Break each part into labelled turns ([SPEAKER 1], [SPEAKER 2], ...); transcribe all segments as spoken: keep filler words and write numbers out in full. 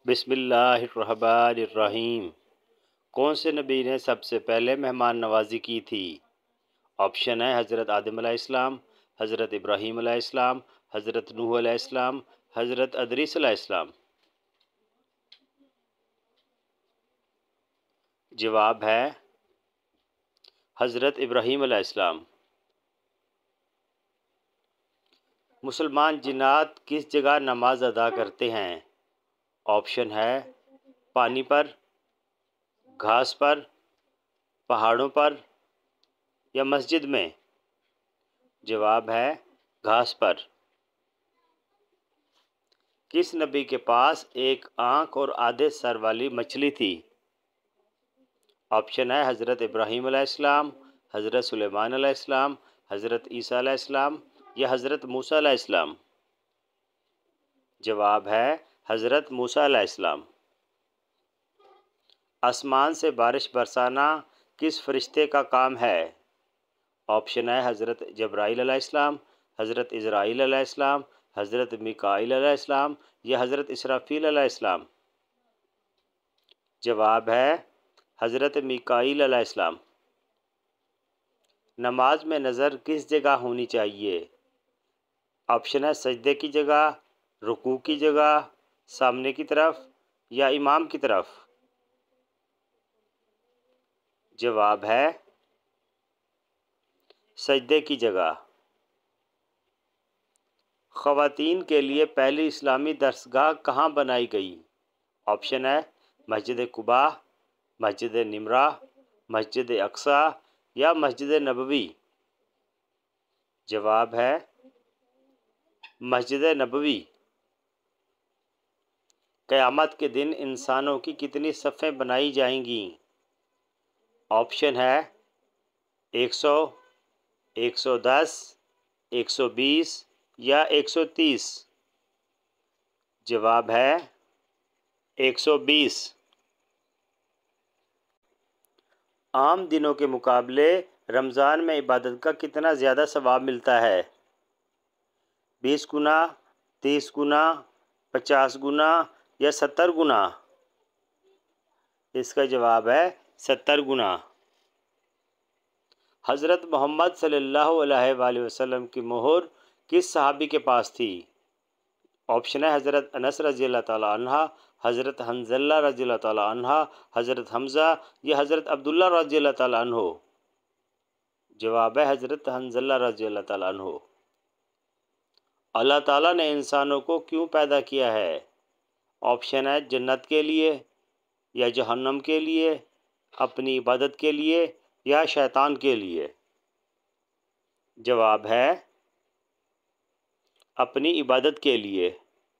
[SPEAKER 1] बिस्मिल्लाहिर्रहमानिर्रहीम। कौन से नबी ने सबसे पहले मेहमान नवाजी की थी? ऑप्शन है हज़रत आदम अलैहिस्सलाम, हज़रत इब्राहीम अलैहिस्सलाम, हज़रत नूह अलैहिस्सलाम, हज़रत अदरीस अलैहिस्सलाम। जवाब है हज़रत इब्राहीम अलैहिस्सलाम। मुसलमान जिन्नात किस जगह नमाज अदा करते हैं? ऑप्शन है पानी पर, घास पर, पहाड़ों पर या मस्जिद में। जवाब है घास पर। किस नबी के पास एक आँख और आधे सर वाली मछली थी? ऑप्शन है हज़रत इब्राहीम अलैहिस्सलाम, हज़रत सुलेमान अलैहिस्सलाम, हज़रत ईसा अलैहिस्सलाम या हज़रत मूसा अलैहिस्सलाम। जवाब है हज़रत मूसा अलैहिस्सलाम। आसमान से बारिश बरसाना किस फरिश्ते का काम है? ऑप्शन है हज़रत जब्राईल अलैहिस्सलाम, हज़रत इज़राईल अलैहिस्सलाम, हज़रत मिकाईल अलैहिस्सलाम या हज़रत इसराफील अलैहिस्सलाम। जवाब है हज़रत मिकाईल अलैहिस्सलाम। नमाज में नज़र किस जगह होनी चाहिए? ऑप्शन है सजदे की जगह, रुकू की जगह, सामने की तरफ या इमाम की तरफ। जवाब है सजदे की जगह। ख़वातीन के लिए पहली इस्लामी दरसगाह कहाँ बनाई गई? ऑप्शन है मस्जिद कुबा, मस्जिद निमरा, मस्जिद अक्सा या मस्जिद नबवी। जवाब है मस्जिद नबवी। क़यामत के दिन इंसानों की कितनी सफ़ें बनाई जाएंगी? ऑप्शन है एक सौ, एक सौ दस, एक सौ बीस या एक सौ तीस। जवाब है एक सौ बीस। आम दिनों के मुकाबले रमज़ान में इबादत का कितना ज़्यादा सवाब मिलता है? बीस गुना, तीस गुना, पचास गुना या सत्तर गुना। इसका जवाब है सत्तर गुना। हज़रत मोहम्मद सल्लल्लाहु अलैहि वसल्लम की मोहर किस सहाबी के पास थी? ऑप्शन है हज़रत अनस रज़ियल्लाहु ताला अन्हा, हज़रत हंज़ला रज़ियल्लाहु ताला अन्हा, हज़रत हमज़ा या हज़रत अब्दुल्ला रज़ियल्लाहु ताला अन्हो। जवाब है हज़रत हंज़ला रज़ियल्लाहु ताला अन्हो। अल्लाह ताला ने इंसानों को क्यों पैदा किया है? ऑप्शन है जन्नत के लिए या जहन्नम के लिए, अपनी इबादत के लिए या शैतान के लिए। जवाब है अपनी इबादत के लिए।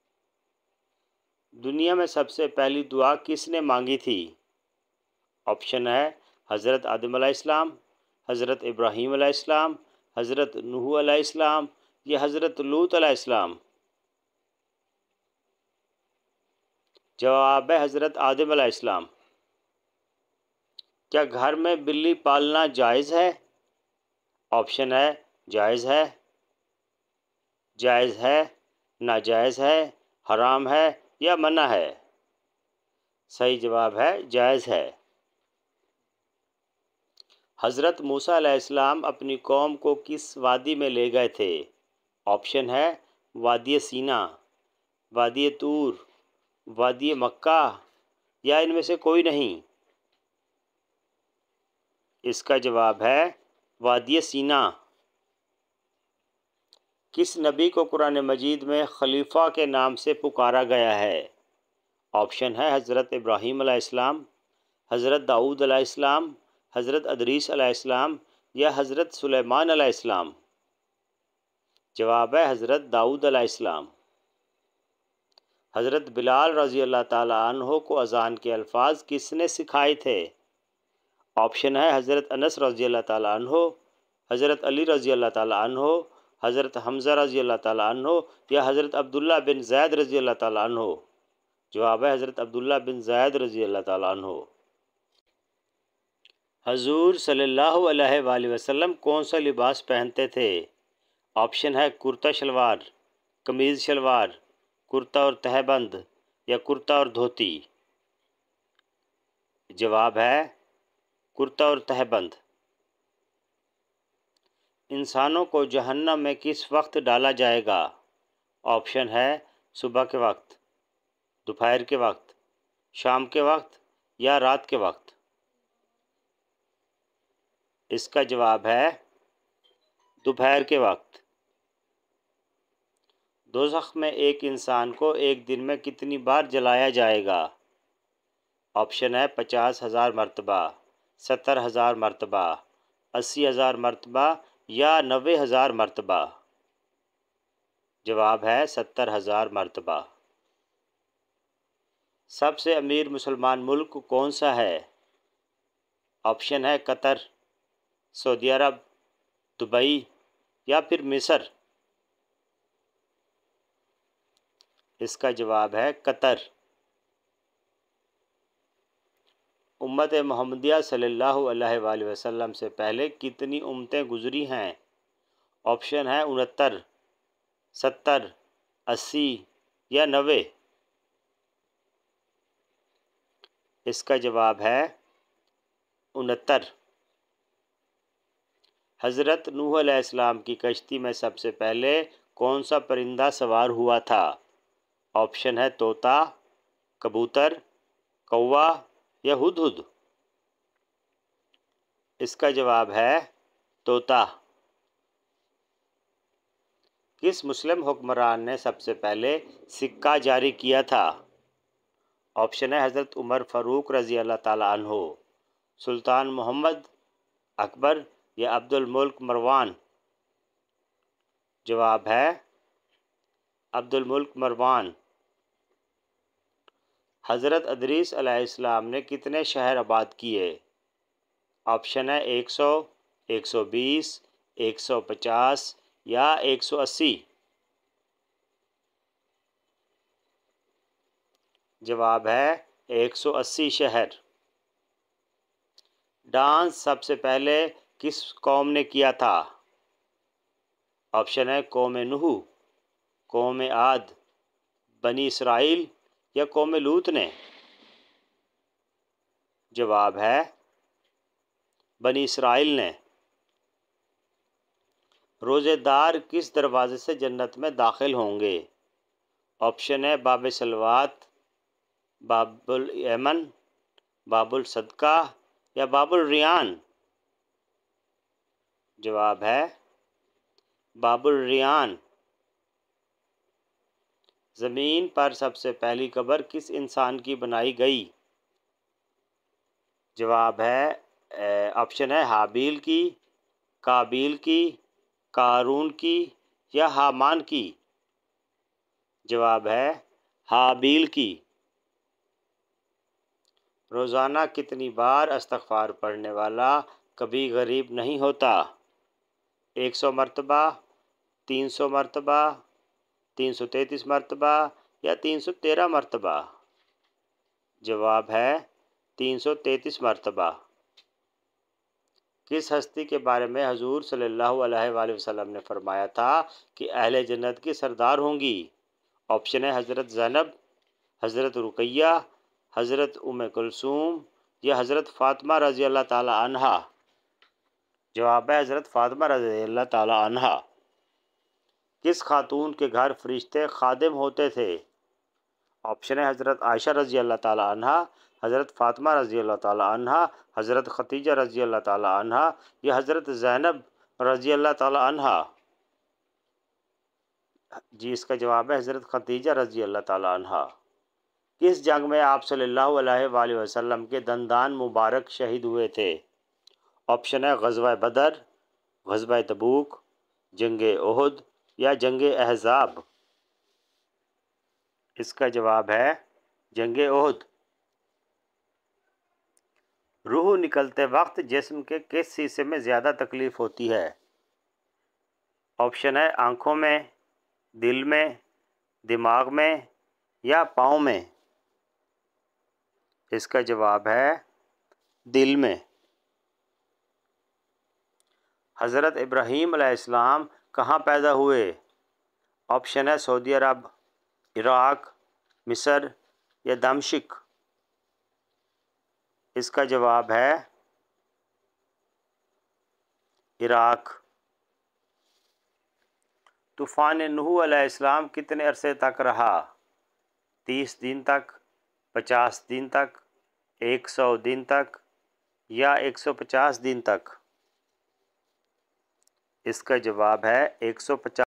[SPEAKER 1] दुनिया में सबसे पहली दुआ किसने मांगी थी? ऑप्शन है हज़रत आदम अलैहिस्सलाम, हज़रत इब्राहीम अलैहिस्सलाम, हज़रत नूह अलैहिस्सलाम या हज़रत लूत अलैहिस्सलाम। जवाब है हज़रत आदम अलैहिस्सलाम। क्या घर में बिल्ली पालना जायज़ है? ऑप्शन है जायज़ है, जायज़ है, नाजायज़ है, हराम है या मना है। सही जवाब है जायज़ है। हज़रत मूसा अलैहिस्सलाम अपनी कौम को किस वादी में ले गए थे? ऑप्शन है वादी सीना, वादी तूर, वादी मक्का या इनमें से कोई नहीं। इसका जवाब है वादी सीना। किस नबी को कुरान मजीद में खलीफा के नाम से पुकारा गया है? ऑप्शन है हज़रत इब्राहीम अलैहिस्सलाम, हज़रत दाऊद अलैहिस्सलाम, हज़रत अदरीस अलैहिस्सलाम या हज़रत सुलेमान अलैहिस्सलाम। जवाब है हज़रत दाऊद अलैहिस्सलाम। हज़रत बिलाल रज़ियल्लाहु ताला अन्हो को अज़ान के अल्फाज किसने सिखाए थे? ऑप्शन है हज़रत अनस रज़ियल्लाहु ताला अन्हो, हज़रत अली रज़ियल्लाहु ताला अन्हो, हज़रत हमज़ा रज़ियल्लाहु ताला अन्हो या हज़रत अब्दुल्ला बिन ज़ैद रज़ियल्लाहु ताला अन्हो। जवाब है हज़रत अब्दुल्ला बिन ज़ैद रज़ियल्लाहु ताला अन्हो। हजूर सल्लल्लाहु अलैहि वसल्लम कौन सा लिबास पहनते थे? ऑप्शन है कुर्ता शलवार, कमीज़ शलवार, कुर्ता और तहबंद, या कुर्ता और धोती? जवाब है कुर्ता और तहबंद। इंसानों को जहन्नम में किस वक्त डाला जाएगा? ऑप्शन है सुबह के वक्त, दोपहर के वक्त, शाम के वक्त या रात के वक्त। इसका जवाब है दोपहर के वक्त। दोज़ख में एक इंसान को एक दिन में कितनी बार जलाया जाएगा? ऑप्शन है पचास हज़ार मरतबा, सत्तर हज़ार मरतबा, अस्सी हज़ार मरतबा या नब्बे हज़ार मरतबा। जवाब है सत्तर हज़ार मरतबा। सबसे अमीर मुसलमान मुल्क कौन सा है? ऑप्शन है कतर, सऊदी अरब, दुबई या फिर मिस्र। इसका जवाब है कतर। उम्मत मोहम्मदिया सल्लल्लाहु अलैहि वसल्लम से पहले कितनी उम्मतें गुजरी हैं? ऑप्शन है उनहत्तर, सत्तर, अस्सी या नब्बे। इसका जवाब है उनहत्तर। हज़रत नूह अलैहिस्सलाम की कश्ती में सबसे पहले कौन सा परिंदा सवार हुआ था? ऑप्शन है तोता, कबूतर, कौवा या हुदहुद। इसका जवाब है तोता। किस मुस्लिम हुक्मरान ने सबसे पहले सिक्का जारी किया था? ऑप्शन है हज़रत उमर फ़ारूक रज़ी अल्लाह ताला अन्हो, सुल्तान मोहम्मद, अकबर या अब्दुल मुल्क मरवान। जवाब है अब्दुल मुल्क मरवान। हज़रत अदरीस अलैहिस्सलाम ने कितने शहर आबाद किए? ऑप्शन है एक सौ, एक सौ बीस, एक सौ पचास या एक सौ अस्सी। जवाब है एक सौ अस्सी शहर। डांस सबसे पहले किस कौम ने किया था? ऑप्शन है कौम नूह, कौम आद, बनी इसराइल या कौम लूत ने। जवाब है बनी इसराइल ने। रोज़ेदार किस दरवाज़े से जन्नत में दाखिल होंगे? ऑप्शन है बाब सलवात, बाबुल यमन, बाबुल सदका या बाबुल रियान। जवाब है बाबुल रियान। ज़मीन पर सबसे पहली कब्र किस इंसान की बनाई गई? जवाब है ऑप्शन है हाबील की, काबील की, कारून की या हामान की। जवाब है हाबील की। रोज़ाना कितनी बार इस्तग़फ़ार पढ़ने वाला कभी गरीब नहीं होता? एक सौ मरतबा, तीन सौ मरतबा, तीन सौ तैंतीस मरतबा या तीन सौ तेरह मरतबा। जवाब है तीन सौ तैंतीस मरतबा। किस हस्ती के बारे में हजूर सल्लल्लाहु अलैहि वसल्लम ने फरमाया था कि अहले जन्नत की सरदार होंगी? ऑप्शन है हज़रत ज़ैनब, हज़रत रुकैया, हज़रत उम्मे कुलसूम या हज़रत फ़ातिमा रज़ी अल्लाह ताला अन्हा। जवाब है हज़रत फ़ातिमा रज़ी अल्लाह ताला अन्हा। किस खातून के घर फरिश्ते खादिम होते थे? ऑप्शन है हज़रत आयशा रज़ी अल्लाह ताला अन्हा, हज़रत फ़ातिमा रज़ी अल्लाह ताला अन्हा, हज़रत खतीजा रज़ी अल्लाह ताला अन्हा या हज़रत ज़ैनब रज़ी अल्लाह ताला अन्हा। जी इसका जवाब है हज़रत खतीजा रज़ी अल्लाह ताला अन्हा। किस जंग में आप सल्लल्लाहु अलैहि वसल्लम के दंदान मुबारक शहीद हुए थे? ऑप्शन है ग़ज़वा बदर, ग़ज़वा तबूक, जंग ओहद या जंग अहज़ाब। इसका जवाब है जंग ओहद। रूह निकलते वक्त जिस्म के किस हिस्से में ज़्यादा तकलीफ़ होती है? ऑप्शन है आँखों में, दिल में, दिमाग में या पाँव में। इसका जवाब है दिल में। हज़रत इब्राहीम अलैहिस्सलाम कहाँ पैदा हुए? ऑप्शन है सऊदी अरब, इराक़, मिस्र या दमश्क? इसका जवाब है इराक। तूफ़ान नूह अलैहिस्सलाम कितने अरसे तक रहा? तीस दिन तक, पचास दिन तक, एक सौ दिन तक या एक सौ पचास दिन तक? इसका जवाब है एक सौ पचास